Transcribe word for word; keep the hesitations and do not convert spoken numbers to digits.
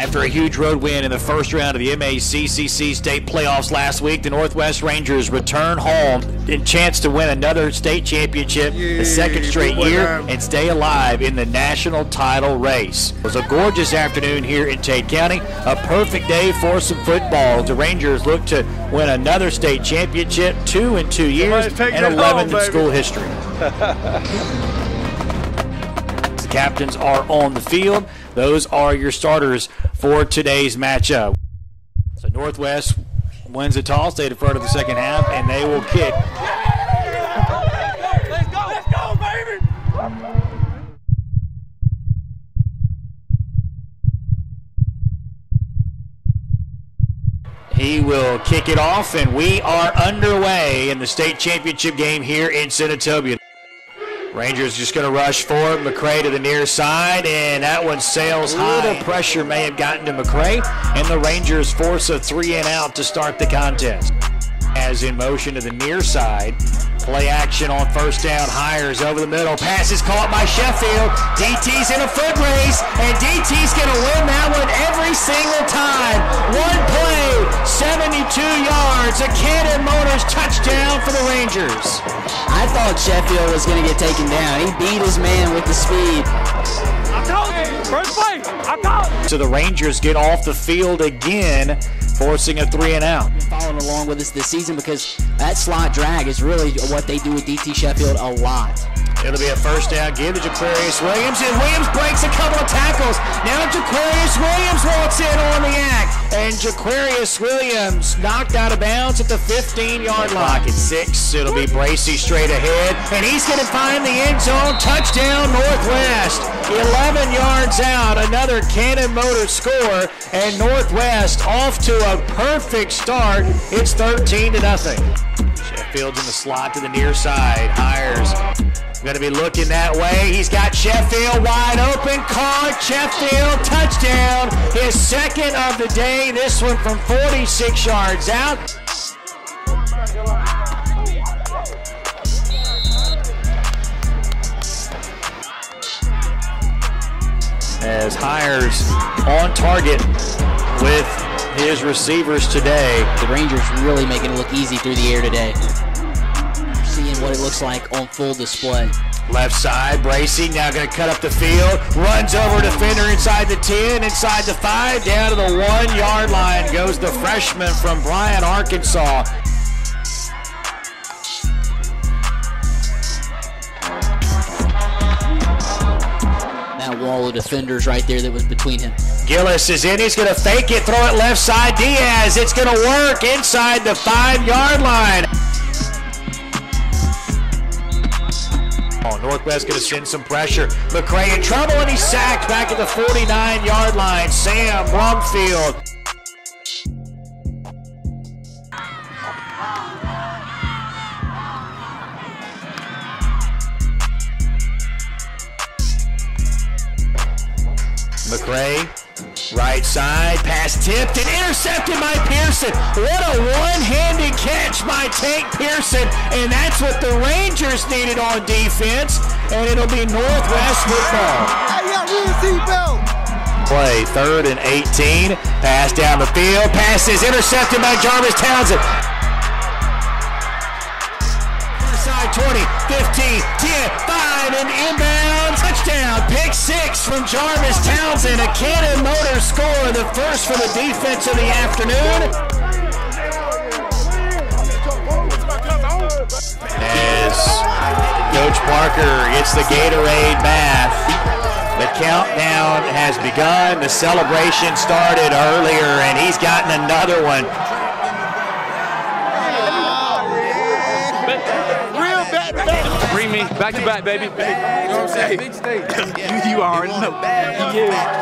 After a huge road win in the first round of the M A C C C state playoffs last week, the Northwest Rangers return home and chance to win another state championship the second straight year and stay alive in the national title race. It was a gorgeous afternoon here in Tate County, a perfect day for some football. The Rangers look to win another state championship, two in two years, and eleventh in school history. The captains are on the field. Those are your starters for today's matchup. So Northwest wins the toss. They defer to the second half, and they will kick. Let's go, let's go, baby! He will kick it off, and we are underway in the state championship game here in Senatobia. Rangers just going to rush forward. McCray to the near side, and that one sails high. A little pressure may have gotten to McCray, and the Rangers force a three and out to start the contest. As in motion to the near side. Play action on first down. Hires over the middle. Pass is caught by Sheffield. D T's in a foot race, and D T's going to win that one every single time. One play, seventy-two yards. A Cannon Motors touchdown for the Rangers. I thought Sheffield was going to get taken down. He beat his man with the speed. I told you, first play, I called it. So the Rangers get off the field again, forcing a three and out. Following along with us this season because that slot drag is really what they do with D T Sheffield a lot. It'll be a first down. Give to Jaquarius Williams, and Williams breaks a couple of tackles. Now Jaquarius Williams walks in on the act, and Jaquarius Williams knocked out of bounds at the fifteen-yard line. At six, it'll be Bracey straight ahead, and he's going to find the end zone. Touchdown Northwest. eleven yards out, another Cannon Motors score, and Northwest off to a perfect start. It's thirteen to nothing. Sheffield's in the slot to the near side. Hires. Going to be looking that way. He's got Sheffield wide open. Caught Sheffield. Touchdown. His second of the day. This one from forty-six yards out. As Hires on target with his receivers today. The Rangers really making it look easy through the air today. Seeing what it looks like on full display. Left side, Bracey now going to cut up the field. Runs over defender inside the ten, inside the five, down to the one-yard line goes the freshman from Bryant, Arkansas. That wall of defenders right there that was between him. Gillis is in. He's going to fake it, throw it left side. Diaz, it's going to work inside the five-yard line. Oh, Northwest going to send some pressure. McCray in trouble, and he's sacked back at the forty-nine-yard line. Sam Brumfield. McCray, right side, pass tipped and intercepted by Pearson. What a one-handed catch by Tank Pearson, and that's what the Rangers needed on defense, and it'll be Northwest football. Hey, y'all really seatbelt. Play, third and eighteen, pass down the field, pass is intercepted by Jarvis Townsend. Side twenty, fifteen, ten, five, and inbound touchdown. Pick six from Jarvis Townsend. A Cannon Motors score, the first for the defense of the afternoon. As Coach Parker gets the Gatorade bath, the countdown has begun. The celebration started earlier, and he's gotten another one. Bring me back to back, baby. You know what I'm saying? Big state. You, you already know. Yeah.